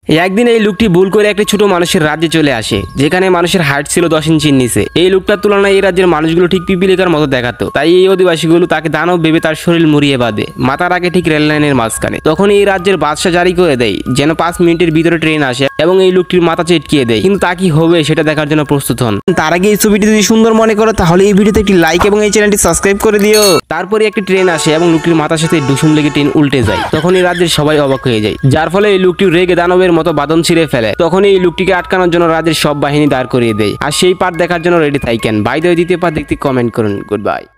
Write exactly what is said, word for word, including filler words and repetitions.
একদিন এই লোকটি ভুল করে একটি ছোট মানুষের রাজ্যে চলে আসে, যেখানে মানুষের হাইট ছিল দশ ইঞ্চির নিচে। এই লোকটার তুলনায় এই রাজ্যের মানুষগুলো ঠিক পিপিলিকার মতো দেখাতো, তাই এই অধিবাসীগুলো তাকে দানব ভেবে তার শরীর মুড়িয়ে বাঁধে মাথার আগে ঠিক রেল লাইনের মাঝখানে। তখন এই রাজ্যের বাদশা জারি করে দেয় যেন পাঁচ মিনিটের ভিতরে ট্রেন আসে এবং এই লোকটির মাথা চেটকিয়ে দেয়। কিন্তু তা কি হবে সেটা দেখার জন্য প্রস্তুত হন। তার আগে এই ছবিটি যদি সুন্দর মনে করো তাহলে এই ভিডিওতে একটি লাইক এবং এই চ্যানেলটি সাবস্ক্রাইব করে দিও। তারপরে একটি ট্রেন আসে এবং লোকটির মাথার সাথে ডুসুম লেগে ট্রেন উল্টে যায়। তখন এই রাজ্যের সবাই অবাক হয়ে যায়, যার ফলে এই লোকটি রেগে দানবের মতো বাঁধন ছিঁড়ে ফেলে। তখন এই লোকটিকে আটকানোর জন্য রাজ্যের সব বাহিনী দাঁড় করিয়ে দেয়। আর সেই পার্ট দেখার জন্য রেডি থাকেন। বাই দ্য ওয়ে দ্বিতীয় পার্ট দেখতে কমেন্ট করুন। Good bye.